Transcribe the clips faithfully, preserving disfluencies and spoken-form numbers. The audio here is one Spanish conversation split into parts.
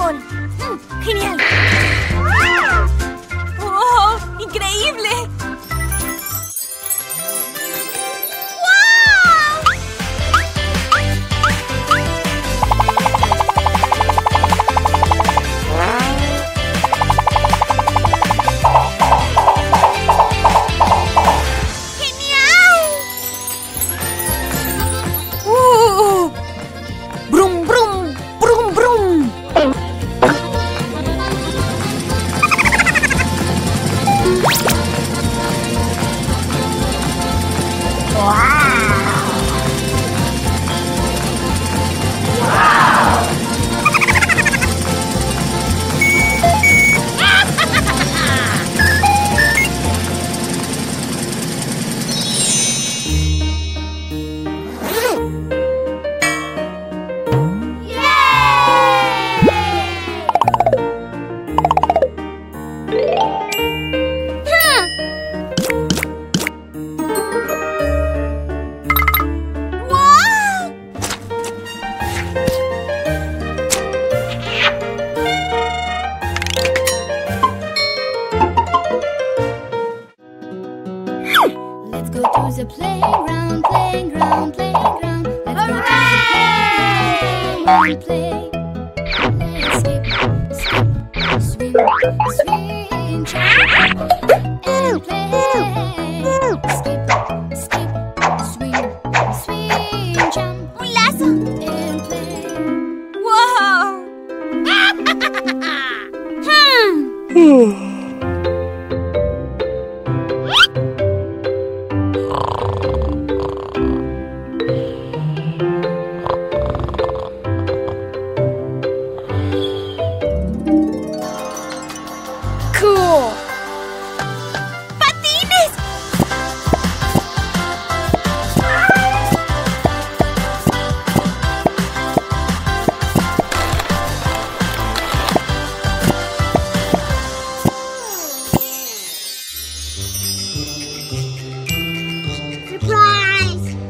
árbol. Mm, ¡Genial! ¡Oh! ¡Increíble! The playground, playground, playground. Let's go to the playground, play. Let's skip, skip, swing, swing, jump, and play. Skip, skip, swing, swing, jump. ¡Un lazo! And play. ¡Wow! hmm. Cool. ¡Patines! ¡Surprise!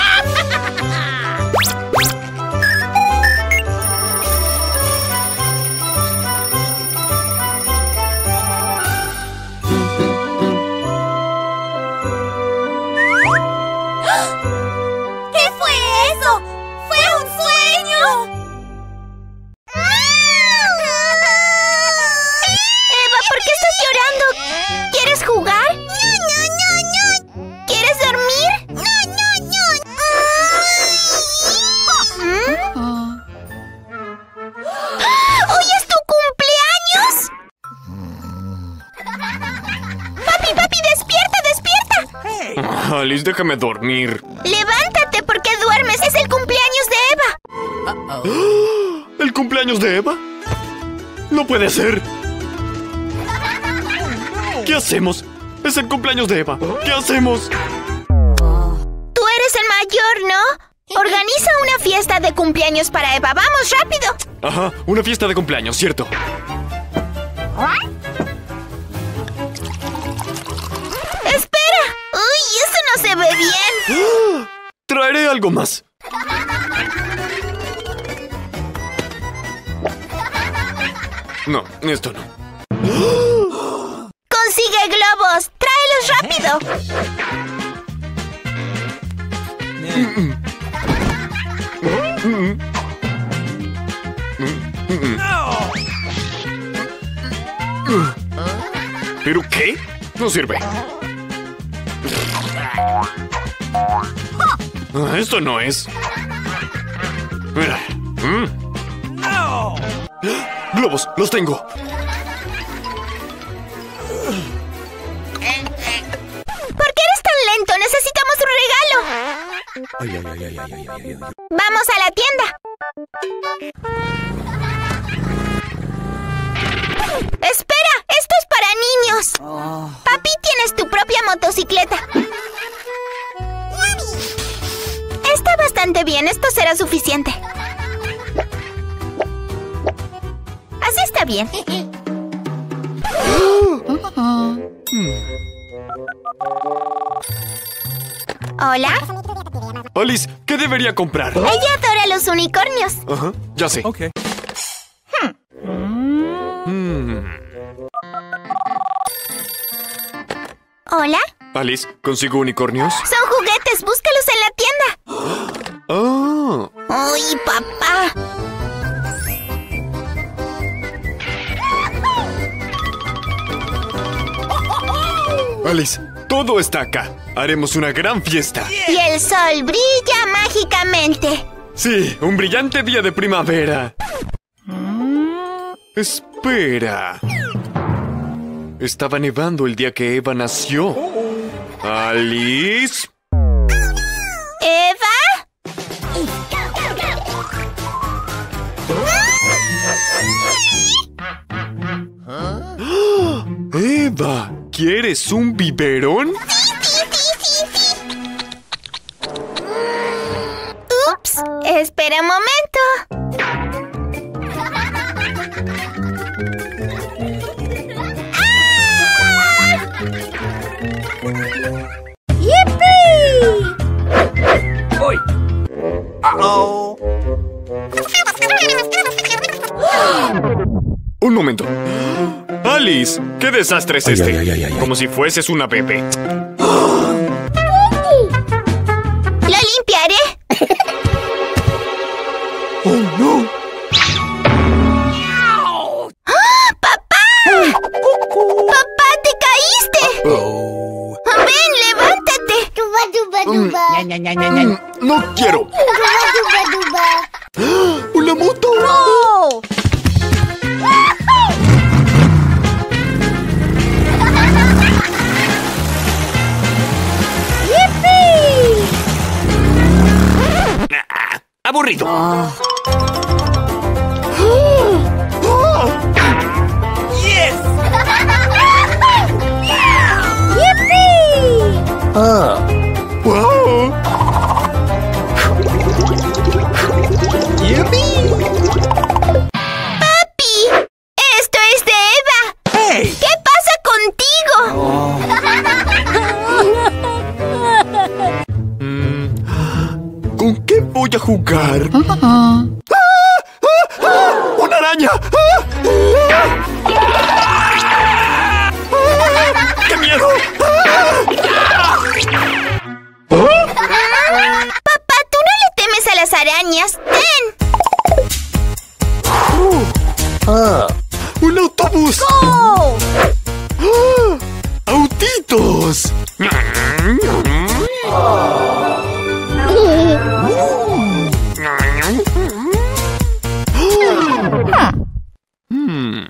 ¿Qué fue eso? ¡Fue un sueño! Eva, ¿por qué estás llorando? ¿Quieres jugar? No, no, no, no. ¿Quieres dormir? No, no, no. ¿Hoy es tu cumpleaños? Papi, papi, despierta, despierta. Alice, déjame dormir. Levántate, porque duermes. Es el cumpleaños de Eva. ¿El cumpleaños de Eva? No puede ser. ¿Qué hacemos? Es el cumpleaños de Eva. ¿Qué hacemos? Tú eres el mayor, ¿no? Organiza una fiesta de cumpleaños para Eva. ¡Vamos, rápido! Ajá, una fiesta de cumpleaños, cierto. ¡Espera! ¡Uy, eso no se ve bien! Traeré algo más. No, esto no. ¡Consigue globos! ¡Tráelos rápido! ¿Pero qué? No sirve. Ah, esto no es. Mira. Mm. ¡Globos! ¡Los tengo! ¿Por qué eres tan lento? ¡Necesitamos un regalo! Ay, ay, ay, ay, ay, ay, ay, ay. ¡Vamos a la tienda! ¡Espera! ¡Esto es para niños! Papi, tienes tu propia motocicleta. Está bastante bien. Esto será suficiente. Así está bien. ¿Hola? Alice, ¿qué debería comprar? Ella adora los unicornios. Ajá, ya sé. Okay. Hmm. ¿Hola? Alice, ¿consigo unicornios? Son juguetes, búscalos en la tienda. ¡Ah! ¡Uy, papá! Alice, todo está acá. Haremos una gran fiesta. Y el sol brilla mágicamente. Sí, un brillante día de primavera. Espera. Estaba nevando el día que Eva nació. Alice. ¿Eva? Eva, ¿quieres un biberón? Ups, espera un momento. Uh-oh. Un momento. Alice, ¿qué desastre es Ay, este? ay, ay, ay, ay. Como si fueses una bebé. Lo limpiaré. ¡Oh, no! ¡Ah, papá! ¡Papá, te caíste! Oh. ¡Ven, levántate! Ña, ña, ña, ña, ña. Mm, ¡No quiero! ¡Una moto! ¡No! ¡Aburrido! ¡Wow! ¡Papi! ¡Esto es de Eva! Hey. ¿Qué pasa contigo? Mm, ¿Con qué voy a jugar? ¡Ah! ¡Ah! ¡Ah! ¡Una araña! ¡Ah! ¡Qué miedo! Papá, tú no le temes a las arañas. ¡Ten! ¡Un autobús! ¡Oh! ¡Ah! ¡Autitos! Hmm.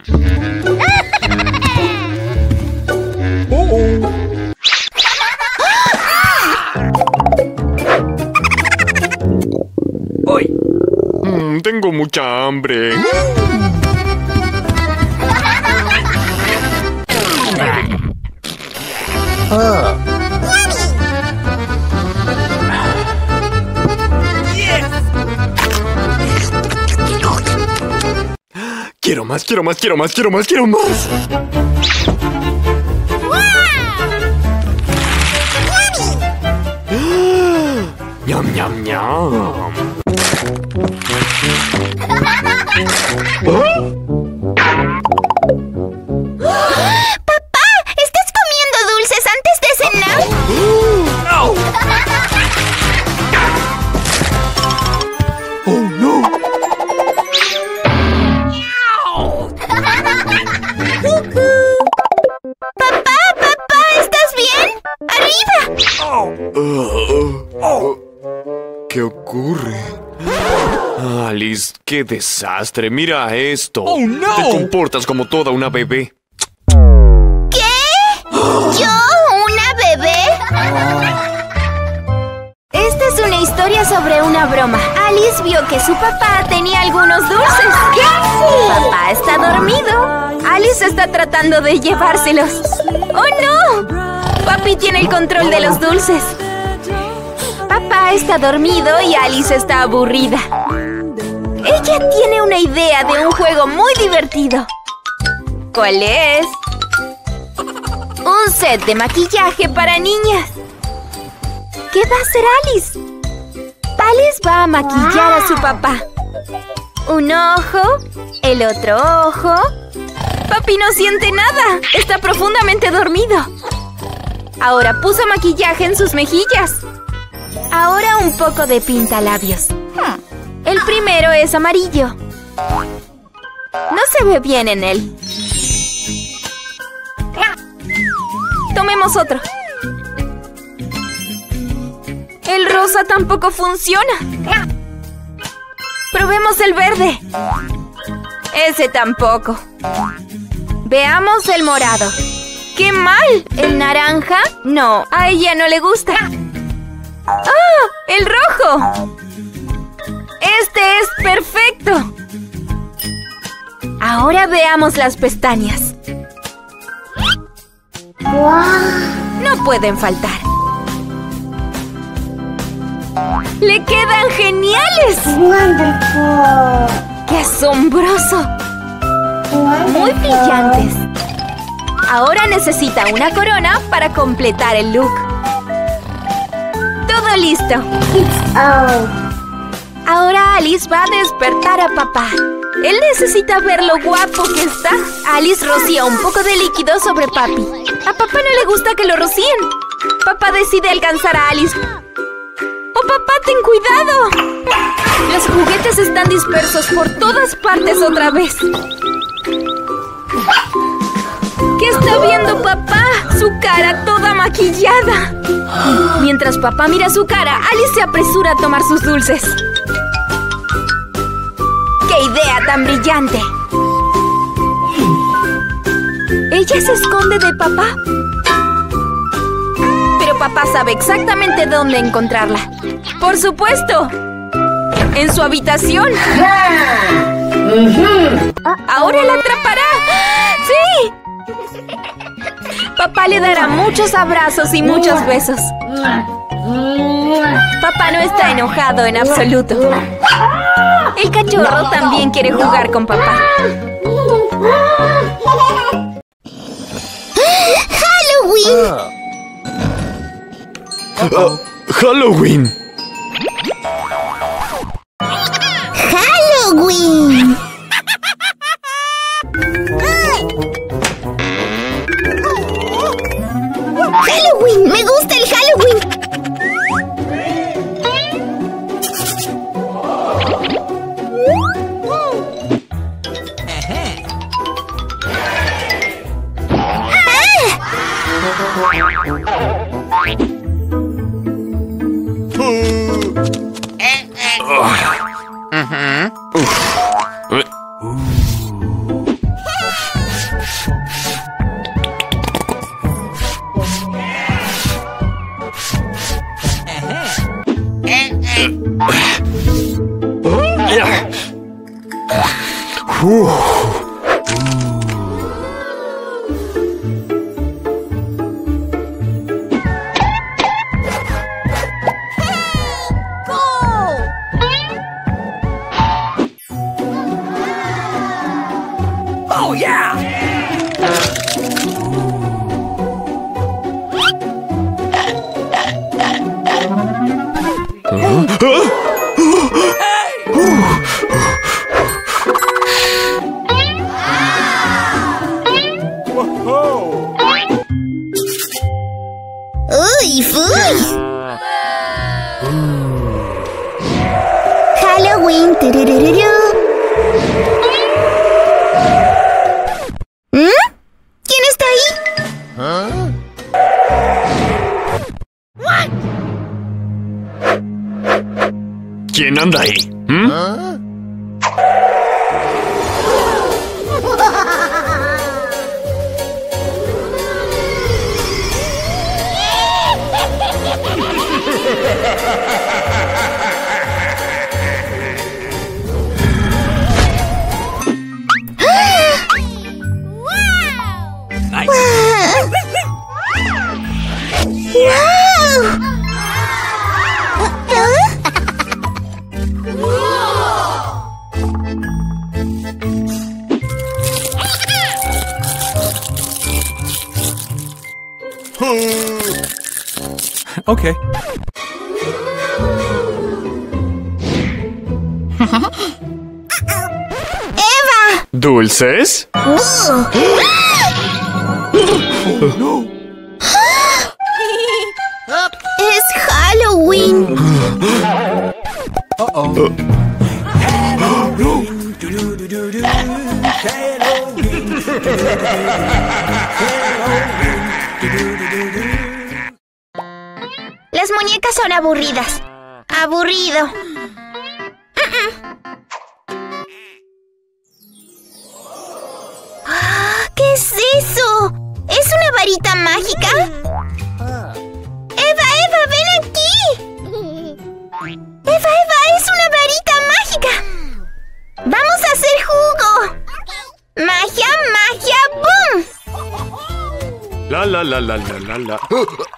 Uy. Mm, tengo mucha hambre. Quiero más, quiero más, quiero más, quiero más, quiero más. ¡Ñam, ñam, ñam! ¡Papá! ¿Estás comiendo dulces antes de cenar? ¡Oh, no! ¡Papá! ¡Papá! ¿Estás bien? ¡Arriba! Uh, ¿Qué ocurre? Alice, qué desastre. Mira esto. Oh, no. Te comportas como toda una bebé. ¿Qué? ¿Yo? ¿Una bebé? Esta es una historia sobre una broma. Alice vio que su papá tenía algunos dulces. ¿Qué? Papá está dormido. Alice está tratando de llevárselos. ¡Oh, no! Papi tiene el control de los dulces. Papá está dormido y Alice está aburrida. Ella tiene una idea de un juego muy divertido. ¿Cuál es? Un set de maquillaje para niñas. ¿Qué va a hacer Alice? Alice va a maquillar a su papá. Un ojo, el otro ojo. Papi no siente nada. Está profundamente dormido. Ahora puso maquillaje en sus mejillas. Ahora un poco de pintalabios. El primero es amarillo. No se ve bien en él. Tomemos otro. El rosa tampoco funciona. Probemos el verde. Ese tampoco. Veamos el morado. ¡Qué mal! ¿El naranja? No, a ella no le gusta. ¡Ah! ¡El rojo! ¡Este es perfecto! Ahora veamos las pestañas. No pueden faltar. ¡Le quedan geniales! Wonderful. ¡Qué asombroso! Muy brillantes. Ahora necesita una corona para completar el look. ¡Todo listo! Oh. Ahora Alice va a despertar a papá. Él necesita ver lo guapo que está. Alice rocía un poco de líquido sobre papi. A papá no le gusta que lo rocíen. Papá decide alcanzar a Alice. ¡Oh, papá, ten cuidado! Los juguetes están dispersos por todas partes otra vez. ¿Qué está viendo papá? Su cara toda maquillada. Mientras papá mira su cara, Alice se apresura a tomar sus dulces. ¡Qué idea tan brillante! Ella se esconde de papá. Pero papá sabe exactamente dónde encontrarla. ¡Por supuesto! ¡En su habitación! ¡Ahora la atrapará! ¡Sí! Papá le dará muchos abrazos y muchos besos. Papá no está enojado en absoluto. El cachorro también quiere jugar con papá. Halloween. Ah, Halloween. Halloween. Halloween. Me gusta el Halloween. Uy, fui. Halloween. Tururururu. ¿Mm? ¿Quién está ahí? ¿Quién anda ahí? ¿Mm? Okay. ¡Eva! ¿Dulces? Uh. Oh, no. Las muñecas son aburridas. Aburrido. ¿Qué es eso? ¿Es una varita mágica? ¡Eva, Eva, ven aquí! ¡Eva, Eva, es una varita mágica! ¡Vamos a hacer jugo! ¡Magia, magia, boom! La, la, la, la, la, la, la.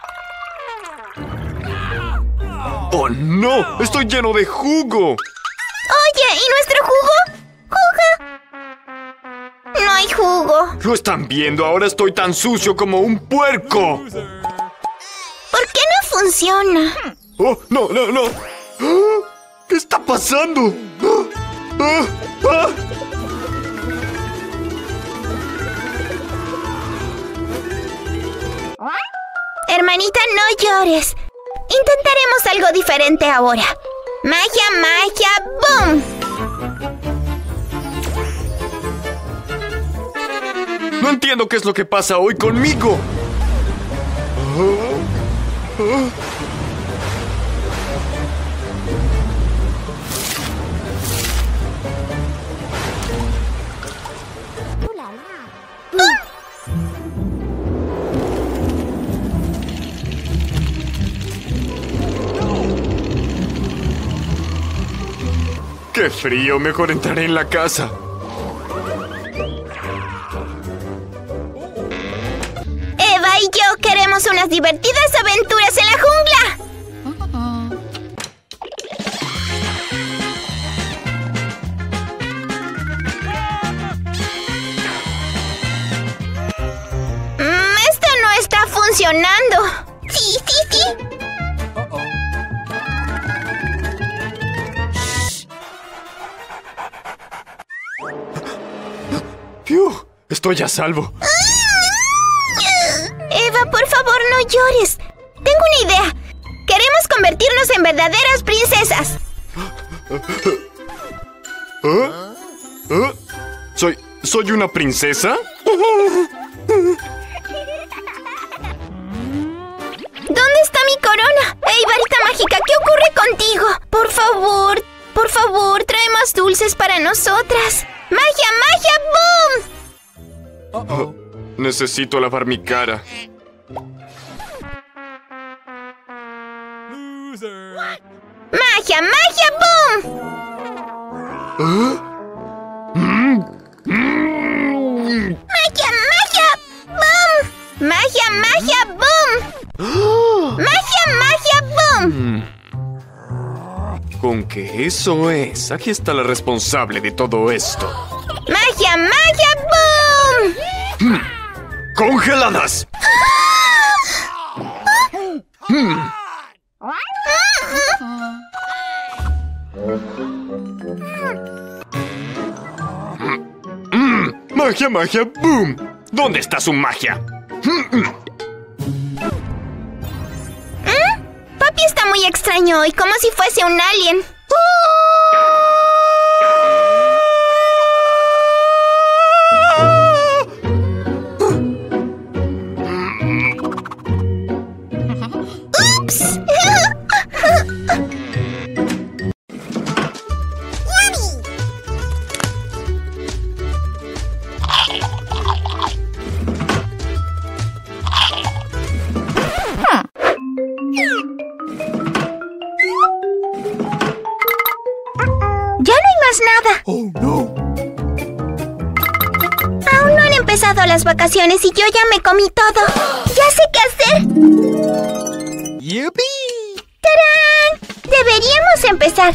¡Oh, no! ¡Estoy lleno de jugo! Oye, ¿y nuestro jugo? ¡Jugo! No hay jugo. ¿Lo están viendo? Ahora estoy tan sucio como un puerco. ¿Por qué no funciona? ¡Oh, no, no, no! ¿Qué está pasando? ¡Ah! ¡Ah! Hermanita, no llores. Intentaremos algo diferente ahora. Magia, magia, boom. No entiendo qué es lo que pasa hoy conmigo. Ah, ah. ¡Qué frío! Mejor entraré en la casa. Eva y yo queremos unas divertidas aventuras en la jungla. Mm, esto no está funcionando. Sí, sí, sí. ¡Fiu! Estoy a salvo. Eva, por favor, no llores. Tengo una idea. Queremos convertirnos en verdaderas princesas. ¿Ah? ¿Ah? ¿Soy, ¿Soy una princesa? ¿Dónde está mi corona? ¡Ey, varita mágica! ¿Qué ocurre contigo? Por favor, por favor, trae más dulces para nosotras. ¡Magia, magia, boom! Oh, necesito lavar mi cara. ¡Magia, magia, boom! ¿Ah? Mm. Mm. ¡Magia, magia, boom! ¡Magia, magia, boom! ¡Magia, magia, boom! Mm. Con que eso es. Aquí está la responsable de todo esto. ¡Magia, magia, boom! Mm. ¡Congeladas! Mm. Mm. ¡Magia, magia, boom! ¿Dónde está su magia? ¿Mm? Papi está muy extraño hoy, como si fuese un alien. ¡Ups! ¡Ya no hay más nada! ¡Oh, no! Aún no han empezado las vacaciones y yo ya me comí todo. ¡Ya sé qué hacer! ¡Yippee! ¡Tarán! Deberíamos empezar.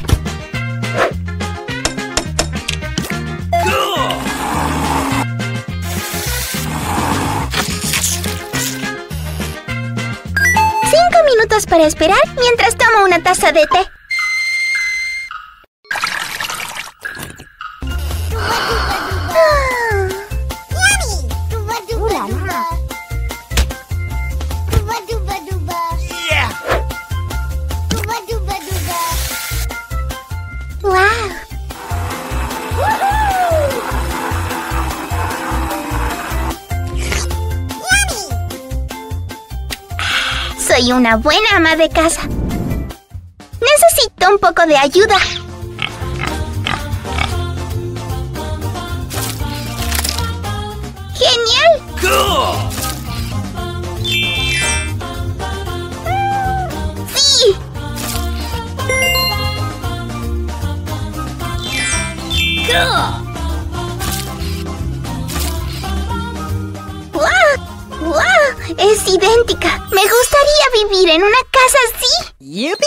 Cinco minutos para esperar mientras tomo una taza de té. Soy una buena ama de casa. Necesito un poco de ayuda. ¡Genial! ¡Sí! ¡Wow! ¡Wow! Es idéntica. Me gustaría vivir en una casa así. ¡Yupi!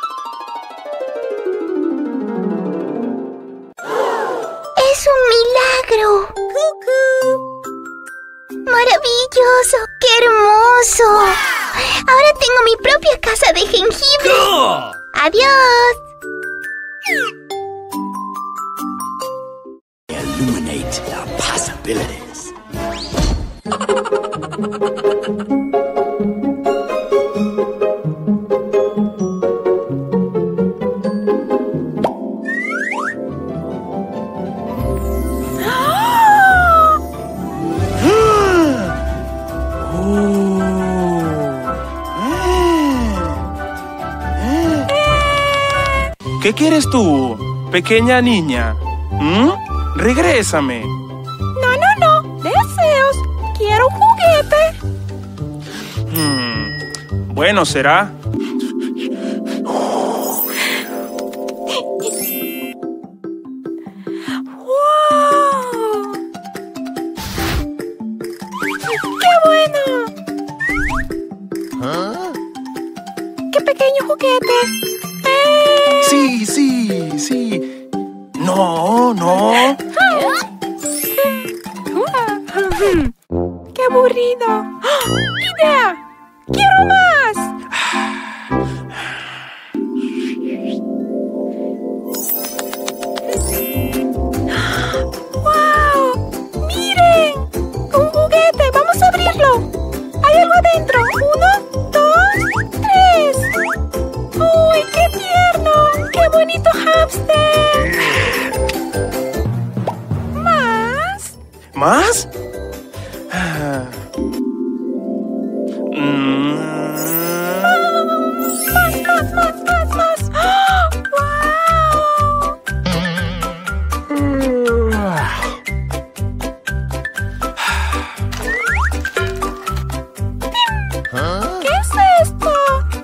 ¡Es un milagro! ¡Cucú! ¡Maravilloso! ¡Qué hermoso! Ahora tengo mi propia casa de jengibre. ¡Adiós! Illuminate the possibilities. ¿Qué quieres tú, pequeña niña? ¿Mm? Regrésame. No, no, no. Deseos. Quiero un juguete. Hmm. Bueno, será. ¡Wow! ¡Qué bueno! ¿Ah? ¡Qué pequeño juguete! Sí, sí, sí. No, no. ¡Qué aburrido! ¡Idea! ¡Quiero más! ¡Wow! ¡Miren! ¡Un juguete! ¡Vamos a abrirlo! ¿Hay algo adentro? ¡Uno, dos, tres! ¡Uy, qué tierno! ¡Qué bonito hámster! ¿Más? ¿Más? Ah. Mm. ¡Más, más, más, más, más! ¡Oh! ¡Wow! ¿Ah? ¿Qué es esto?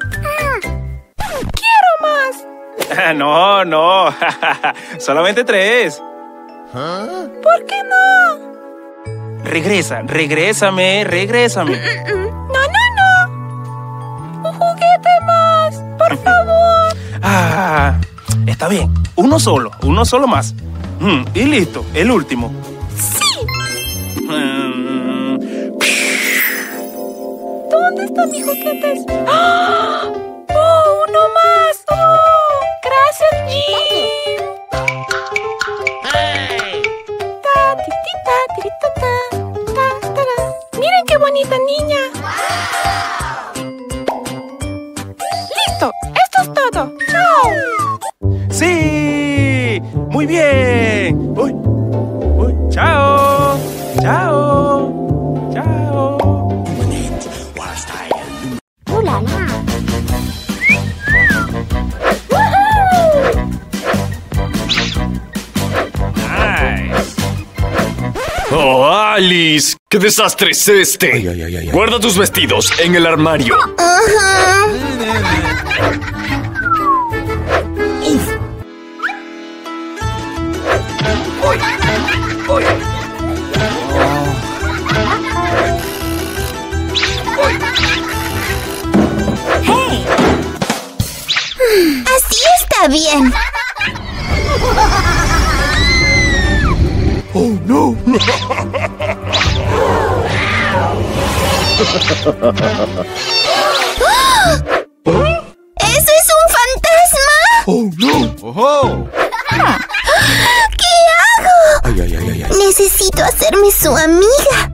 ¡Quiero más! No, no. Solamente tres. ¿Ah? ¿Por qué no? Regresa, regrésame, regrésame. No, no, no. Un juguete más, por favor. Ah, está bien. Uno solo, uno solo más. Mm, y listo, el último. Sí. Mm. ¿Dónde están mis juguetes? ¡Oh! ¡Oh, uno más! ¡Oh! Gracias, Jim. Ta, ti, ti, ta, ti, ta, ta, ta, ta, ta. Miren qué bonita niña. Listo, esto es todo. ¡Chao! ¡Sí! ¡Muy bien! ¡Uy! ¡Uy! ¡Chao! ¡Chao! ¡Chao! ¡Uh, la, la! Nice. ¡Oh, Alice! ¡Qué desastre es este! Ay, ay, ay, ay, ay. Guarda tus vestidos en el armario. Ajá. Así está bien. Oh, no. ¿Eso es un fantasma? Oh, no. Oh. ¿Qué hago? Ay, ay, ay, ay, ay. Necesito hacerme su amiga.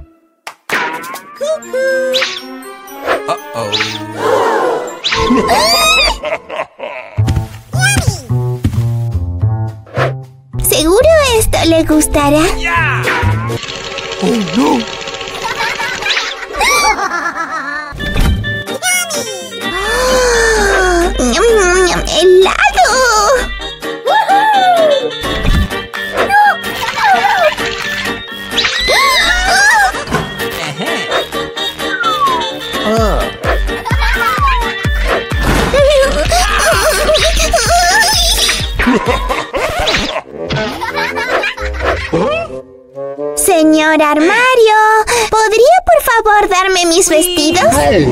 Seguro esto le gustará. Oh, no. helado! Señor Armario, ¿podría por favor darme mis vestidos?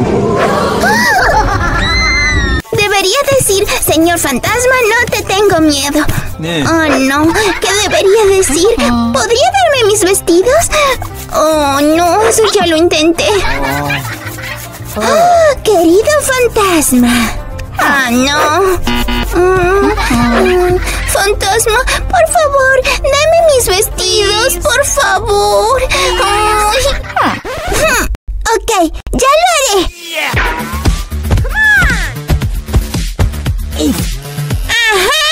Debería decir, señor fantasma, no te tengo miedo. Oh, no, ¿qué debería decir? ¿Podría darme mis vestidos? Oh, no, eso ya lo intenté. Oh, querido fantasma. Ah, no. Mm, mm, fantasma, por favor, dame mis vestidos, por favor. Ay. Ok, ya lo haré. ¡Ajá!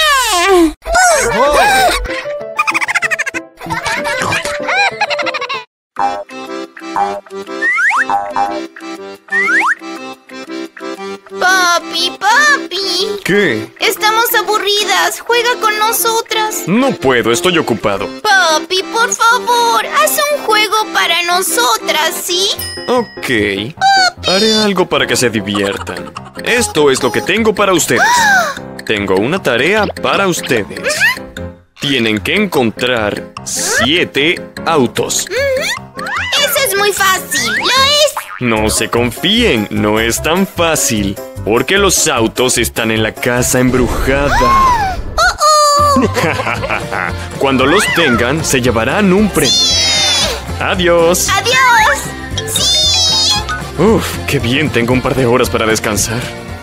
Papi, papi. ¿Qué? Estamos aburridas. Juega con nosotras. No puedo, estoy ocupado. Papi, por favor, haz un juego para nosotras, ¿sí? Ok. Haré algo para que se diviertan. Esto es lo que tengo para ustedes. Tengo una tarea para ustedes. Tienen que encontrar siete autos. Eso es muy fácil, ¿lo es? No se confíen, no es tan fácil. Porque los autos están en la casa embrujada. Cuando los tengan, se llevarán un premio. Adiós. ¡Adiós! ¡Sí! Uf, qué bien, tengo un par de horas para descansar.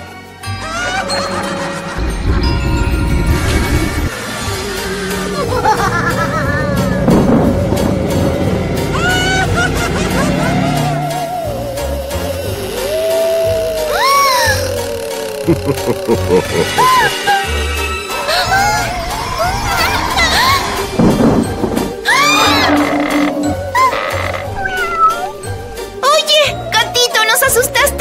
Oye, gatito, nos asustaste.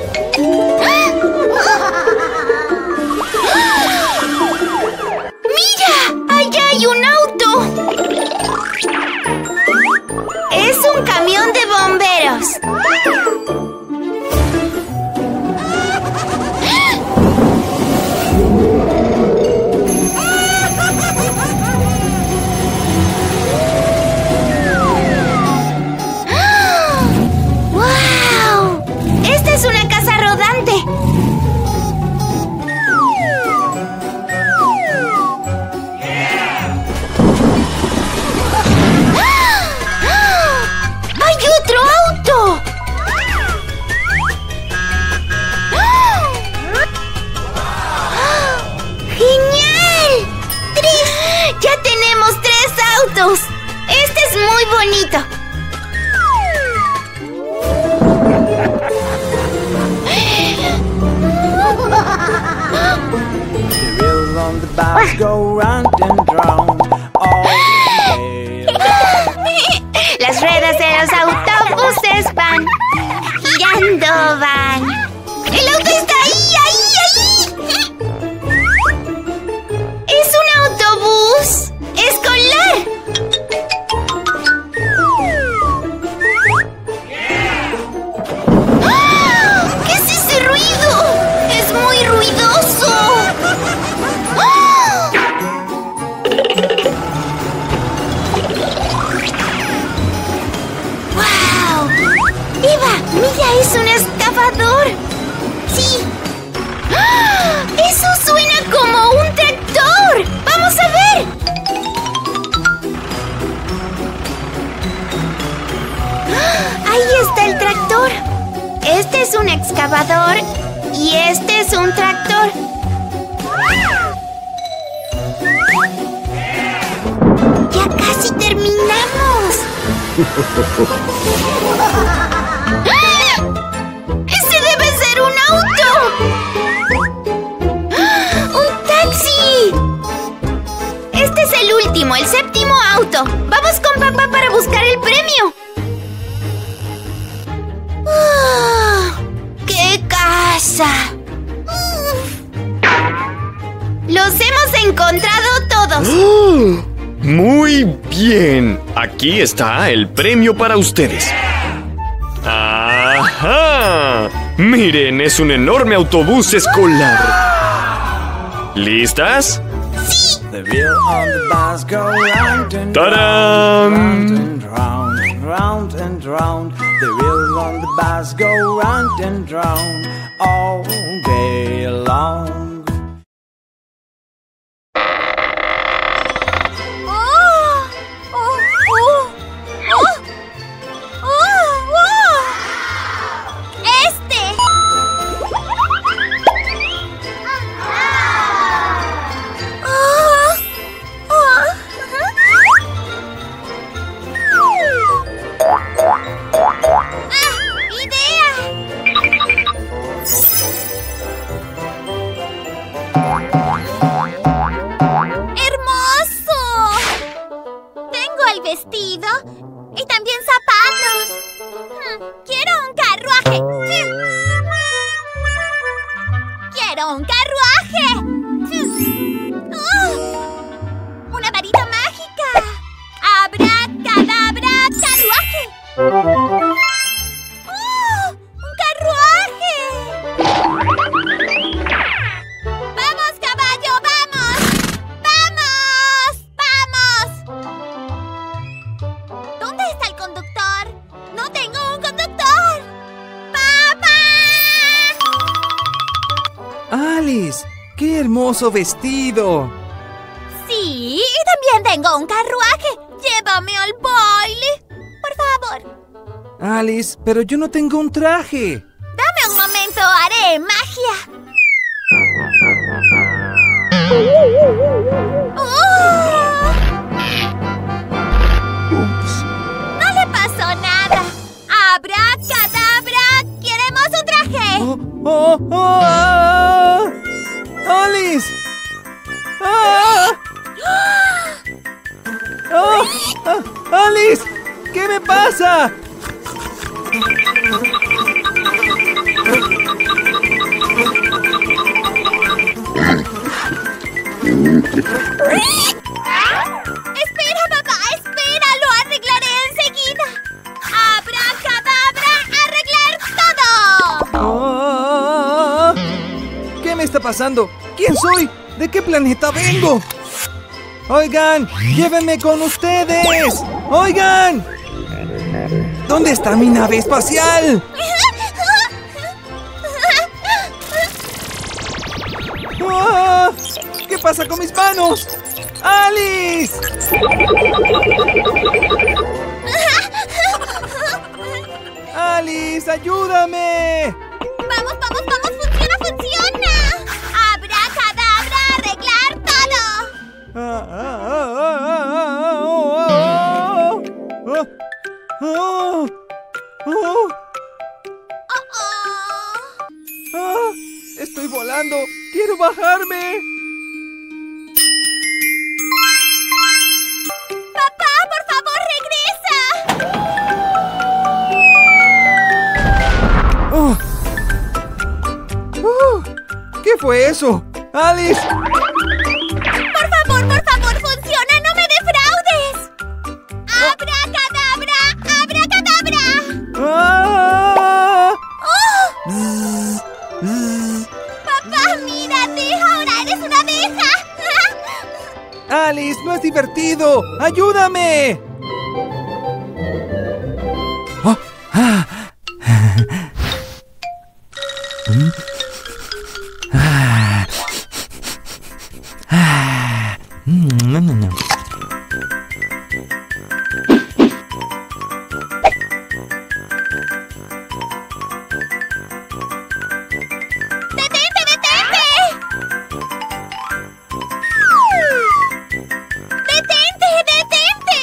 ¡Mira! ¡Allá hay un auto! Es un camión de bomberos. ¡Wow! ¡Esta es una casa rodante! ¡Hay otro auto! ¡Genial! ¡Tres! ¡Ya tenemos tres autos! Este es muy bonito. The wheels on the bus go round and round all day. Las ruedas de los autobuses van girando, van. ¡El auto está ahí, ahí, ahí! ¡Es un autobús escolar! ¡Ah! ¿Qué es ese ruido? ¡Es muy ruidoso! ¡Ah! ¡Wow! ¡Eva! ¡Mira! ¡Es un excavador! ¡Sí! ¡Ah! ¡Eso suena como un tractor! ¡Vamos a ver! ¡Ah! ¡Ahí está el tractor! Este es un excavador y este es un tractor. ¡Ya casi terminamos! ¡Ah! ¡Ese debe ser un auto! ¡Ah! ¡Un taxi! Este es el último, el séptimo auto. ¡Vamos con papá para buscar el premio! ¡Ah! ¡Qué casa! todos. ¡Oh! Muy bien. Aquí está el premio para ustedes. ¡Ajá! Miren, es un enorme autobús escolar. ¿Listas? The wheel on the bus go round and ¡Tarán! round and round, round and round. The wheel on the bus go round and round all day long. ¡Oh! ¡Oh! ¡Oh! ¡Oh! ¡Oh! ¡Oh! ¡Este! ¡Oh! ¡Oh! ¡Ah! ¡Idea! ¡Hermoso! Tengo el vestido y también zapatos. Hmm, quiero un carruaje. Hmm. Quiero un carruaje. Hmm. Oh, una varita mágica. Abracadabra, carruaje. ¡Oh! ¡Un carruaje! ¡Vamos, caballo, vamos! ¡Vamos! ¡Vamos! ¿Dónde está el conductor? ¡No tengo un conductor! ¡Papá! ¡Alice! ¡Qué hermoso vestido! Sí, y también tengo un carruaje. Llévame al baile. Por favor. Alice, pero yo no tengo un traje. Dame un momento, haré magia. ¡Oh! No le pasó nada. Abracadabra, ¿queremos un traje? ¡Oh! ¡Oh! ¡Oh! ¡Ah! ¡Alice! ¡Ah! ¡Oh! ¡Ah! ¡Alice! ¿Qué me pasa? Espera, papá, espera, lo arreglaré enseguida. Abracadabra, arreglar todo. ¡Ah! ¿Qué me está pasando? ¿Quién soy? ¿De qué planeta vengo? ¡Oigan! ¡Llévenme con ustedes! ¡Oigan! ¿Dónde está mi nave espacial? ¡Ah! ¿Qué pasa con mis manos? ¡Alice! ¡Alice, ayúdame! Vamos, vamos, vamos, funciona, funciona. Abracadabra, arreglar todo. Ah, ah, ah, ah, ah, ah, oh, oh, oh, oh, oh, Oh, oh. ah, estoy volando. ¡Quiero bajarme! Papá, por favor, regresa. Oh. Uh, ¿Qué fue eso? ¡Alice! Por favor, por favor, funciona, no me defraudes. Abracadabra, abracadabra. ¡Ah! Oh. Papá, mírate, ahora eres una abeja. ¡Alice, no es divertido! ¡Ayúdame! Oh, ah. Mm. Ah. Ah. Mm, no, no, no. ¡Detente, detente! ¡Detente, detente!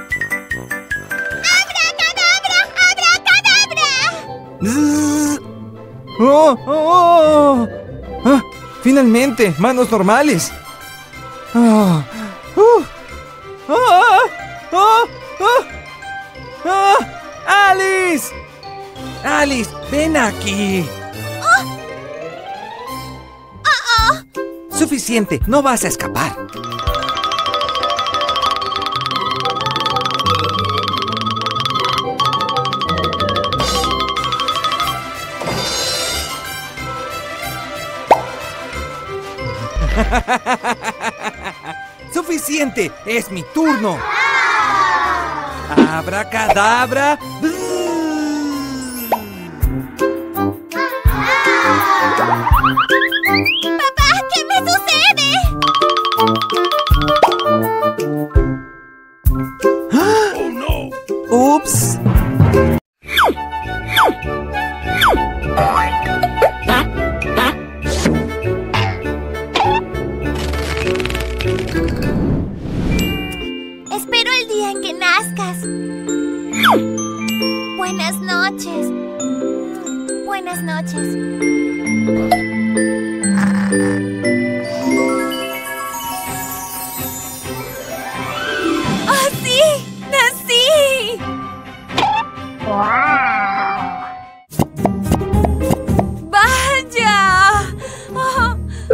¡Abracadabra, abracadabra! Zzz. ¡Oh, oh, oh! Ah, ¡finalmente! ¡Manos normales! Ah, uh. ¡Ah! ¡Ah! ¡Ah! ¡Ah! ¡Alice! ¡Alice, ven aquí! Suficiente, no vas a escapar. ¡Suficiente! ¡Es mi turno! ¡Abracadabra! ¡Papá! ¿Qué me sucede? ¡Oh, no! ¡Ups! Espero el día en que nazcas. Buenas noches. Buenas noches. ¡Oh, sí! ¡Nací! ¡Vaya! Oh.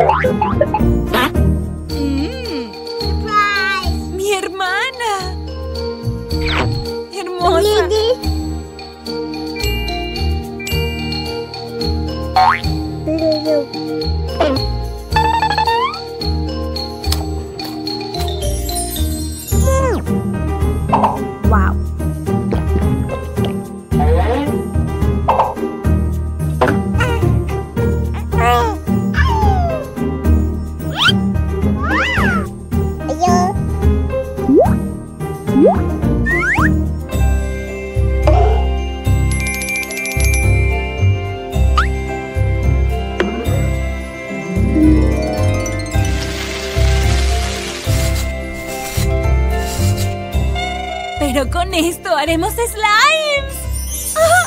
Mm. ¡Mi hermana! ¡Hermosa! Wow. Pero con esto haremos slimes. ¡Ah!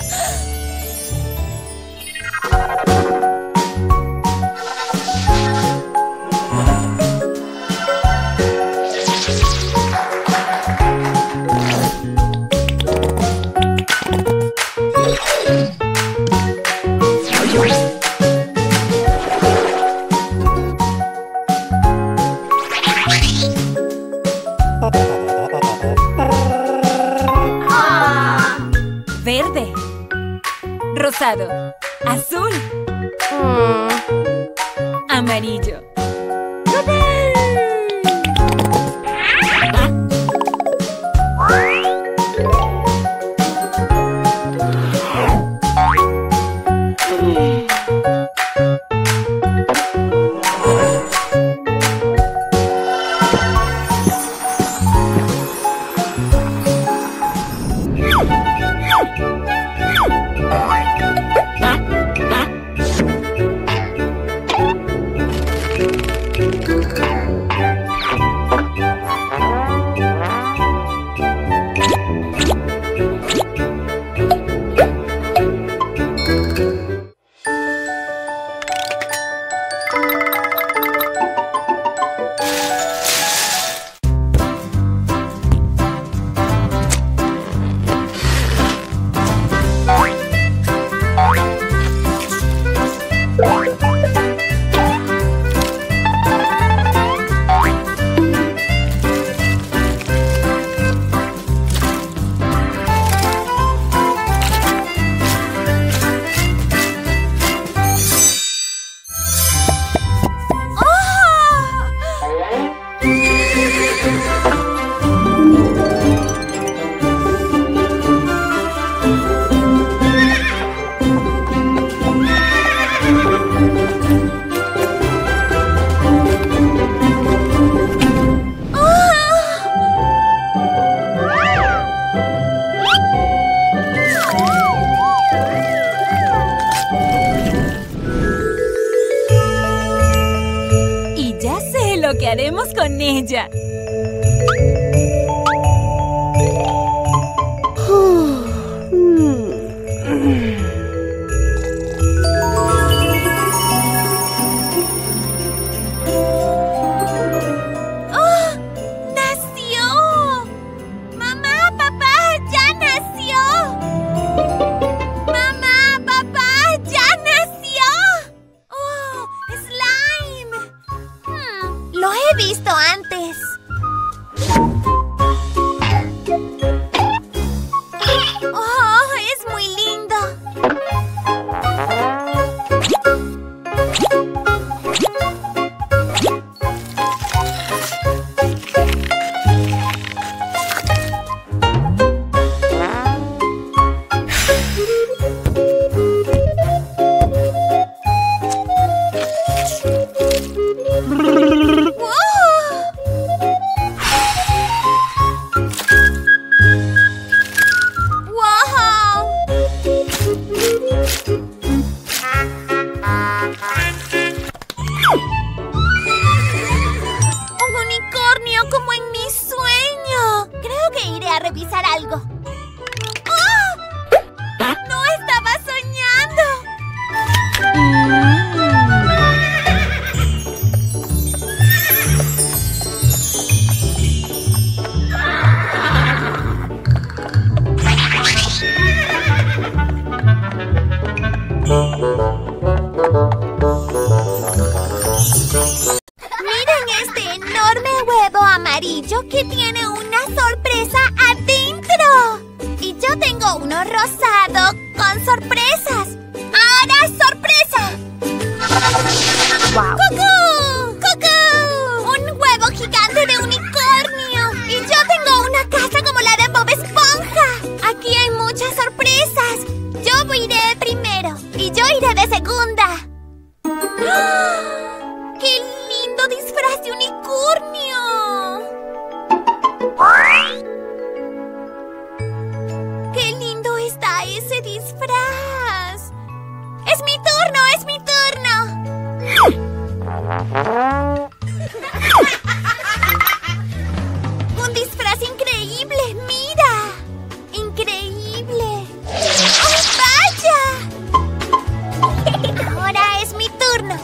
Verde, rosado, azul, amarillo. Lo que haremos con ella. ¡Oh! ¡Nació! ¡Mamá, papá! ¡Ya nació! ¡Mamá, papá! ¡Ya nació! ¡Oh! ¡Slime! Hmm, lo he visto antes. improvisar algo. ¡Oh! ¡No estaba soñando! Miren este enorme huevo amarillo que tiene una sorpresa adentro. Y yo tengo uno rosado con sorpresas. ¡Ahora sorpresa! Wow. ¡Cucú! ¡Cucú! Un huevo gigante de unicornio. Y yo tengo una casa como la de Bob Esponja. Aquí hay muchas sorpresas. Yo iré primero y yo iré de segunda. ¡Ah! ¡Qué lindo disfraz de unicornio! ¡Qué lindo está ese disfraz! ¡Es mi turno! ¡Es mi turno! ¡Un disfraz increíble! ¡Mira! ¡Increíble! ¡Oh, vaya! Ahora es mi turno.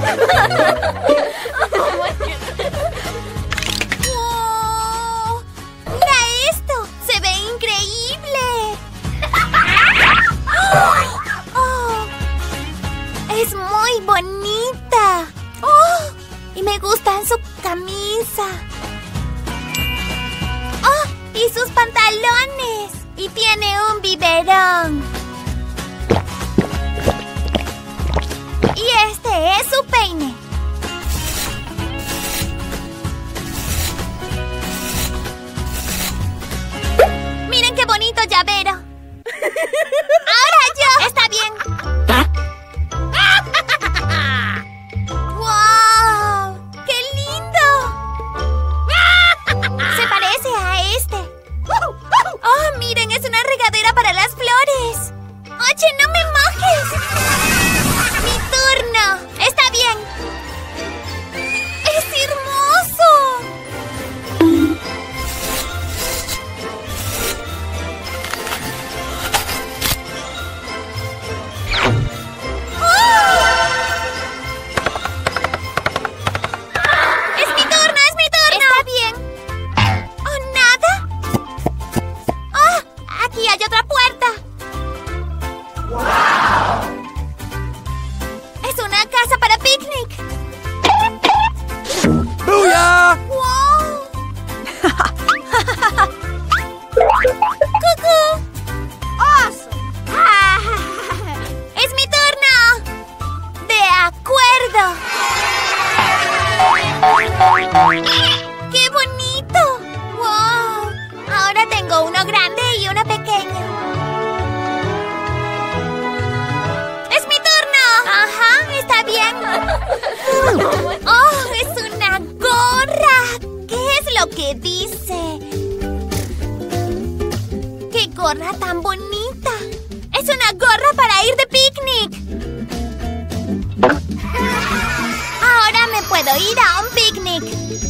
¡Wow! ¡Mira esto! ¡Se ve increíble! ¡Oh! ¡Es muy bonita! ¡Oh! Y me gustan su camisa. ¡Oh! ¡Y sus pantalones! Y tiene un biberón. Y este es su peine. Miren qué bonito llavero. Ahora yo. Está bien. ¡Wow! ¡Qué lindo! Se parece a este. ¡Oh, miren! Es una regadera para las flores. ¡Oye, no me mojes! ¡Mi turno! ¡Está bien! ¡Es hermoso! ¡Oh! ¡Es mi turno! ¡Es mi turno! ¡Está bien! ¿Oh, nada? ¡Oh! Aquí hay otra puerta. ¡Es una casa para picnic! ¡Booyah! ¡Wow! ¡Cucú! Ah, ¡es mi turno! ¡De acuerdo! ¡Qué bonito! ¡Wow! Ahora tengo uno grande y uno pequeño. ¡Es mi turno! ¡Ajá! ¡Está bien! ¡Oh! ¡Es una gorra! ¿Qué es lo que dice? ¡Qué gorra tan bonita! ¡Es una gorra para ir de picnic! Ahora me puedo ir a un picnic.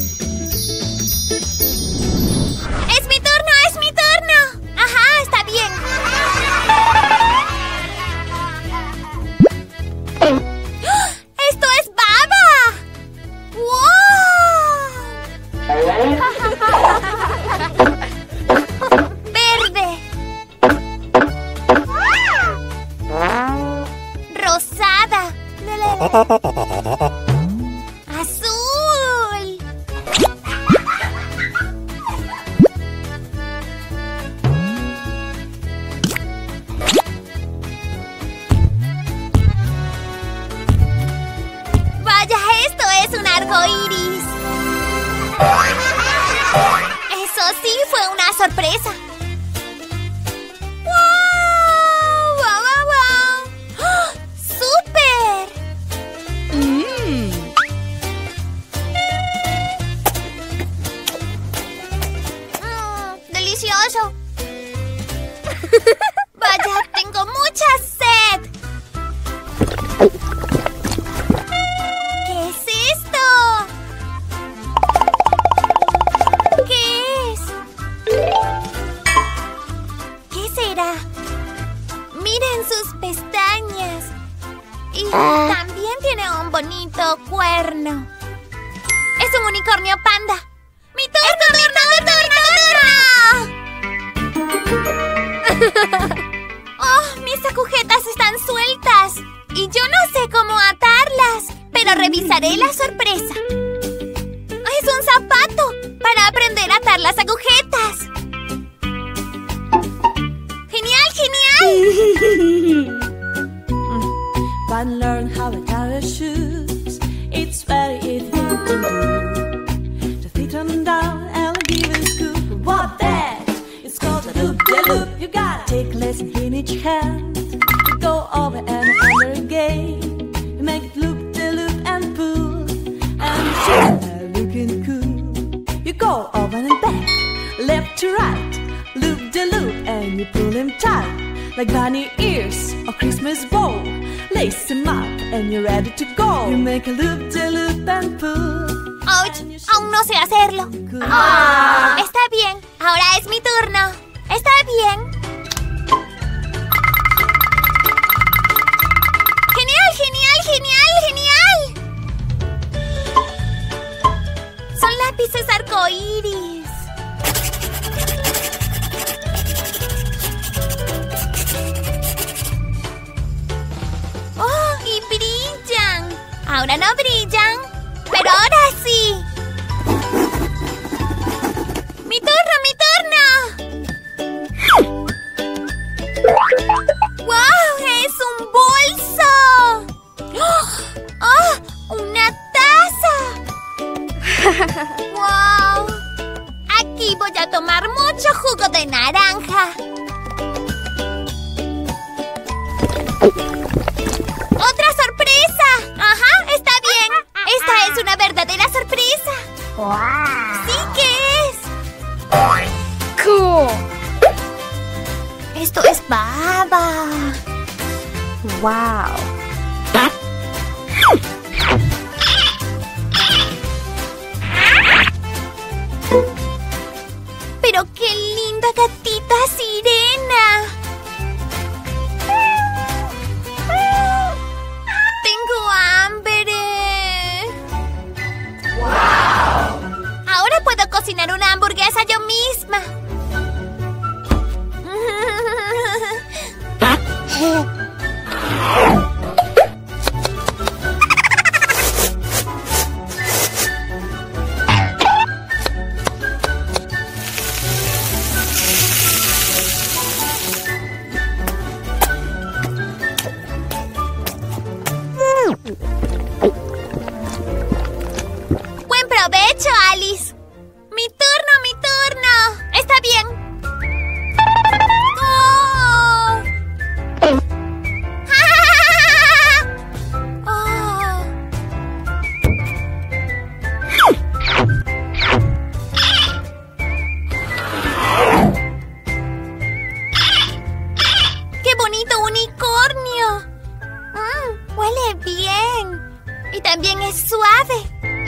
¡Es mi turno! ¡Es mi turno! ¡Ajá! ¡Está bien! ¡Esto es baba! ¡Wow! Verde. Rosada. Azul. Vaya, esto es un arco iris. Eso sí fue una sorpresa. ¡Wow! ¡Wow, wow, wow! ¡Oh! ¡Súper! Mm. Mm, ¡delicioso! Vaya, tengo mucha sed. ¿Qué es esto? ¿Qué es? Y también tiene un bonito cuerno. Es un unicornio panda. ¡Mi turno, mi turno, mi turno! ¡Oh, mis agujetas están sueltas! Y yo no sé cómo atarlas, pero revisaré la sorpresa. ¡Es un zapato para aprender a atar las agujetas! ¡Genial, genial! One learn how to tie your shoes. It's very easy to do. Just sit them down and give it a scoop. What that? It's called a loop de loop. You gotta take a lesson in each hand. You go over and over again. You make loop de loop and pull, and she's looking cool. You go over and back, left to right, loop de loop, and you pull him tight. Like bunny ears or Christmas bow. Lace them up and you're ready to go. You make a loop de loop and pull. ¡Ouch! Aún no sé hacerlo. Ah. Está bien, ahora es mi turno. Está bien. ¡Genial, genial, genial, genial! Son lápices arcoíris. ¡Oh! Y brillan. Ahora no brillan, pero ahora sí. ¡Mi turno, mi turno! ¡Wow! ¡Es un bolso! ¡Oh! ¡Oh! ¡Una taza! ¡Wow! Aquí voy a tomar mucho jugo de naranja. ¡Otra sorpresa! ¡Ajá! ¡Está bien! ¡Esta es una verdadera sorpresa! ¡Sí que es! Cool. ¡Esto es baba! Wow. ¡Pero qué linda gatita sirena! ¡Tengo hambre! ¡Wow! Ahora puedo cocinar una hamburguesa yo misma. ¡Buen provecho, Alice! ¡Mi turno, mi turno! ¡Está bien! ¡Oh! ¡Oh! ¡Qué bonito unicornio! Mm, huele bien. Y también es suave.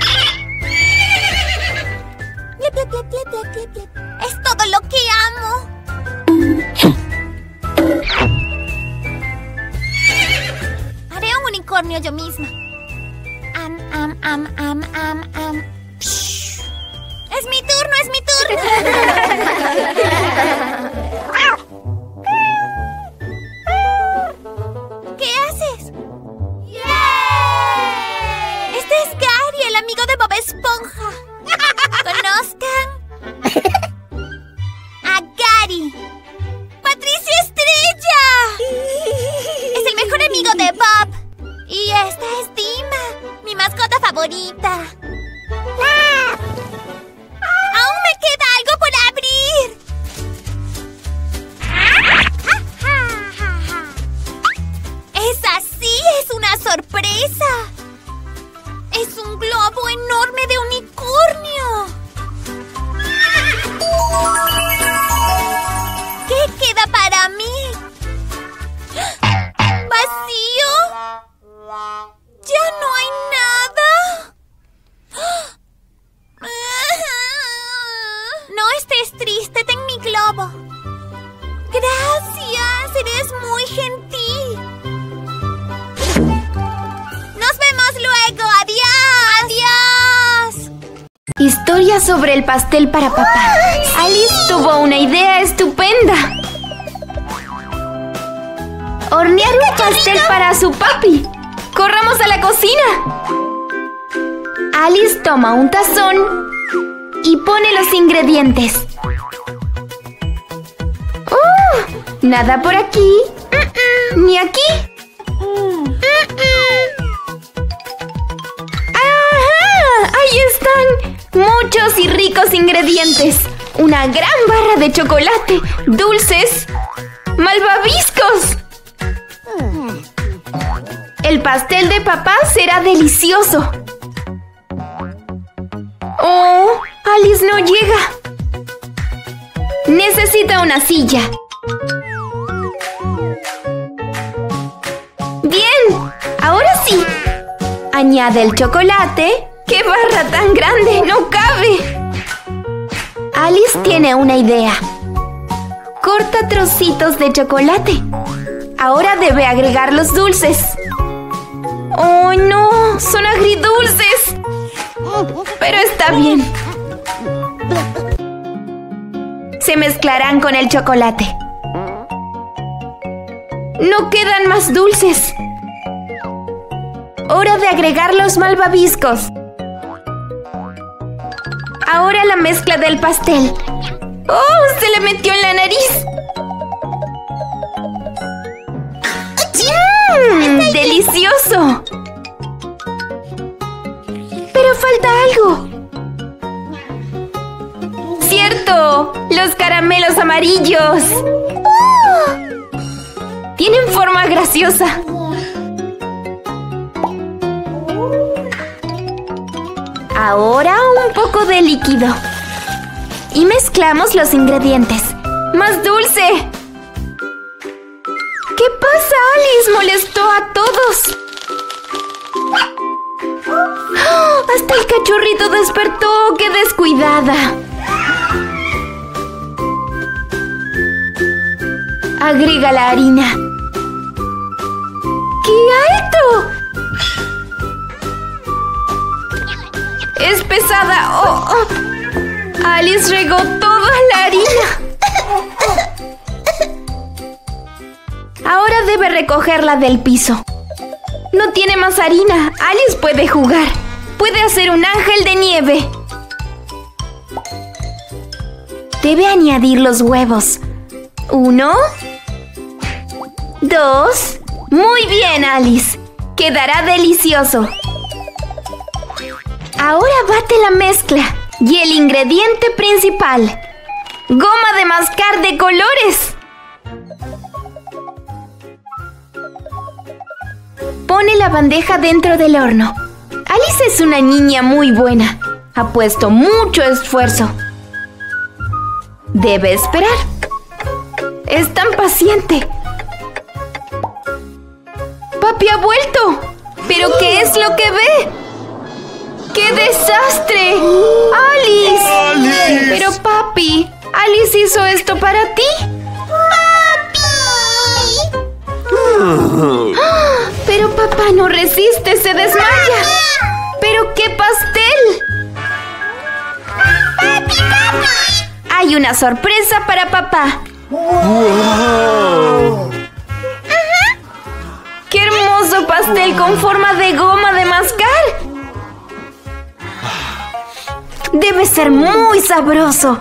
Blip, blip, blip, blip, blip, blip, blip. Es todo lo que amo. Haré un unicornio yo misma. Am, am, am, am, am, am. Psh. Es mi turno, es mi turno. ¿Qué haces? Este es Gary, el amigo de Bob Esponja. ¿Conozcan? A Gary. ¡Patricia Estrella! Es el mejor amigo de Bob. Y esta es Dima, mi mascota favorita. ¡Aún me queda algo por abrir! ¡Es así! ¡Es una sorpresa! ¡Es un globo enorme de unicornio! ¿Qué queda para mí? ¿Vacío? ¿Ya no hay nada? No estés triste, ten mi globo. Gracias, eres muy gentil. Historia sobre el pastel para papá. Alice tuvo una idea estupenda. Hornear un pastel para su papi. ¡Corramos a la cocina! Alice toma un tazón y pone los ingredientes. ¡Oh! Nada por aquí. Mm-mm. Ni aquí. Mm-mm. ¡Ajá! ¡Ahí están! Muchos y ricos ingredientes. Una gran barra de chocolate, dulces, malvaviscos. El pastel de papá será delicioso. ¡Oh! Alice no llega. Necesita una silla. ¡Bien! Ahora sí. Añade el chocolate. ¡Qué barra tan grande! ¡No cabe! Alice tiene una idea. Corta trocitos de chocolate. Ahora debe agregar los dulces. ¡Oh, no! ¡Son agridulces! Pero está bien. Se mezclarán con el chocolate. No quedan más dulces. Hora de agregar los malvaviscos. Ahora la mezcla del pastel. ¡Oh! ¡Se le metió en la nariz! ¡Mmm! ¡Delicioso! Pero falta algo. ¡Cierto! ¡Los caramelos amarillos! ¡Oh! Tienen forma graciosa. Ahora un poco de líquido. Y mezclamos los ingredientes. ¡Más dulce! ¿Qué pasa? Alice molestó a todos. ¡Oh! Hasta el cachorrito despertó. ¡Qué descuidada! Agrega la harina. ¡Qué alto! ¡Es pesada! ¡Oh, oh! Alice regó toda la harina. Ahora debe recogerla del piso. No tiene más harina. Alice puede jugar. Puede hacer un ángel de nieve. Debe añadir los huevos. Uno. Dos. Muy bien, Alice. Quedará delicioso. Ahora bate la mezcla. Y el ingrediente principal. Goma de mascar de colores. Pone la bandeja dentro del horno. Alice es una niña muy buena. Ha puesto mucho esfuerzo. Debe esperar. Es tan paciente. ¡Papi ha vuelto! ¿Pero qué es lo que ve? ¡Qué desastre! ¡Alice! ¡Alice! Pero papi, Alice hizo esto para ti. Pero papá no resiste, se desmaya. ¡Pero qué pastel! ¡Papi, papi! Hay una sorpresa para papá. ¡Wow! ¡Qué hermoso pastel con forma de goma de mascar! Debe ser muy sabroso.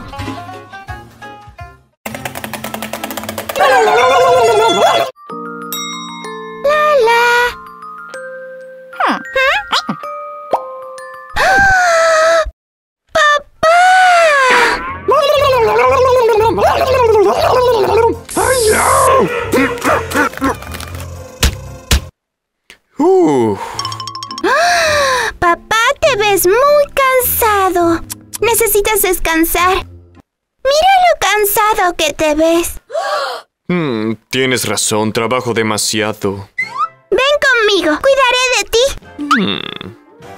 Uh. Papá, te ves muy cansado. Necesitas descansar. Mira lo cansado que te ves. Hmm, tienes razón, trabajo demasiado. Ven conmigo, cuidaré de ti. Hmm.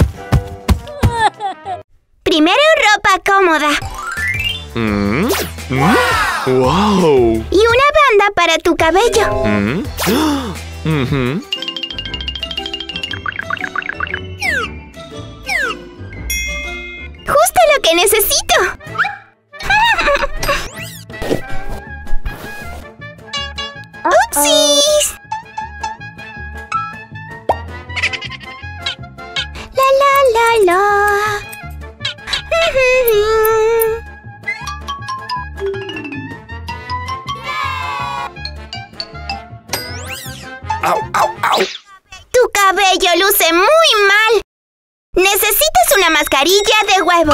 Primero ropa cómoda. Mm. Mm. ¡Wow! Y una banda para tu cabello. Mm. Mm-hmm. Justo lo luce muy mal. Necesitas una mascarilla de huevo.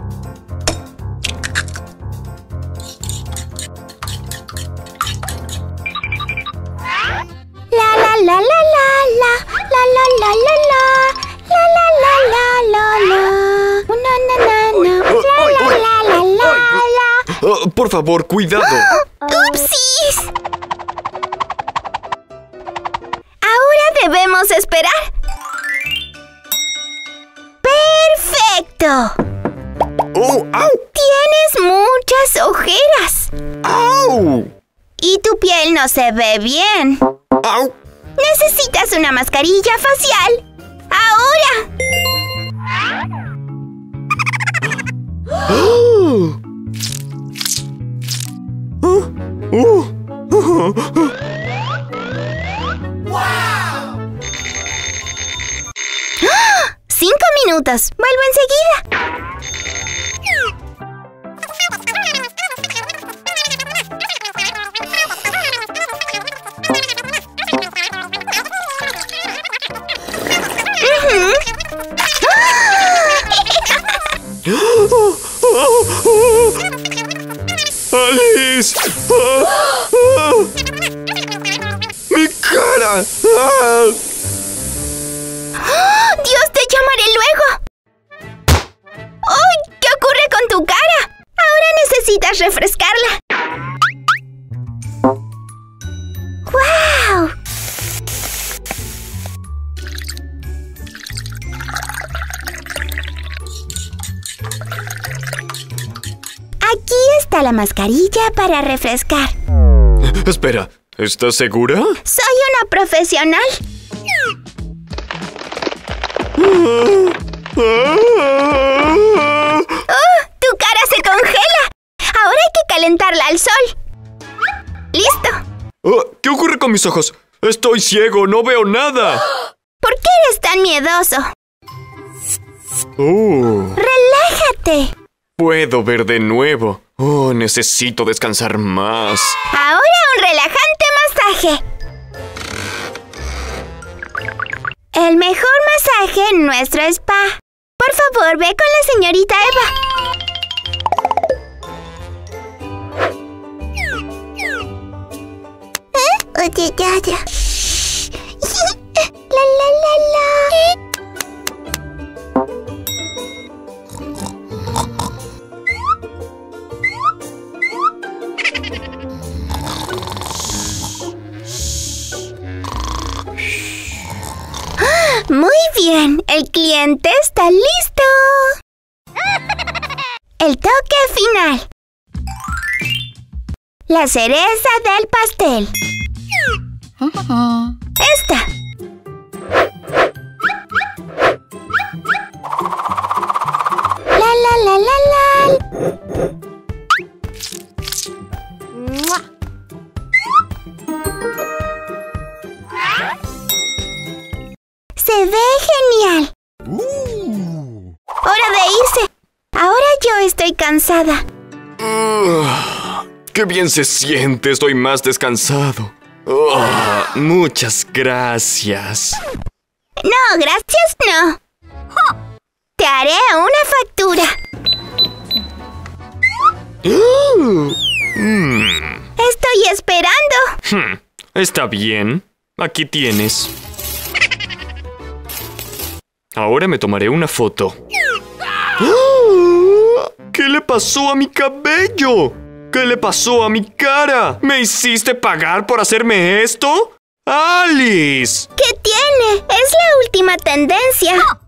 La la la la la la la la la la la la la la la la na na na na la la la la la. Oh, por favor, cuidado. ¡Upsis! Ahora debemos esperar. ¡Perfecto! ¡Oh, au! Tienes muchas ojeras. ¡Au! Y tu piel no se ve bien. ¡Au! Necesitas una mascarilla facial. ¡Ahora! ¡Oh! ¡Oh! ¡Oh! ¡Oh! Cinco minutos. Vuelvo enseguida. ¡Alice! ¡Ah! ¡Ah! ¡Mi cara! ¡Ah! ¡Dios, te llamaré luego! ¡Ay! ¿Qué ocurre con tu cara? Ahora necesitas refrescarla. ¡Guau! Aquí está la mascarilla para refrescar. Espera, ¿estás segura? Soy una profesional. Ah, ah, ah. ¡Oh! ¡Tu cara se congela! Ahora hay que calentarla al sol. ¡Listo! Oh, ¿qué ocurre con mis ojos? Estoy ciego, no veo nada. ¿Por qué eres tan miedoso? Oh, ¡Relájate! puedo ver de nuevo. Oh, necesito descansar más. Ahora un relajante masaje. El mejor masaje en nuestro spa. Por favor, ve con la señorita Eva. ¿Eh? Oye, ya, ya. La, la, la, la. Muy bien, el cliente está listo. El toque final. La cereza del pastel. Esta. La la la la la. Se ve genial. Uh. Hora de irse. Ahora yo estoy cansada. Uh, ¡Qué bien se siente! Estoy más descansado. Oh, muchas gracias. No, gracias, no. Te haré una factura. Uh, mm, Estoy esperando. hmm, está bien. Aquí tienes. Ahora me tomaré una foto. ¿Qué le pasó a mi cabello? ¿Qué le pasó a mi cara? ¿Me hiciste pagar por hacerme esto? ¡Alice! ¿Qué tiene? Es la última tendencia.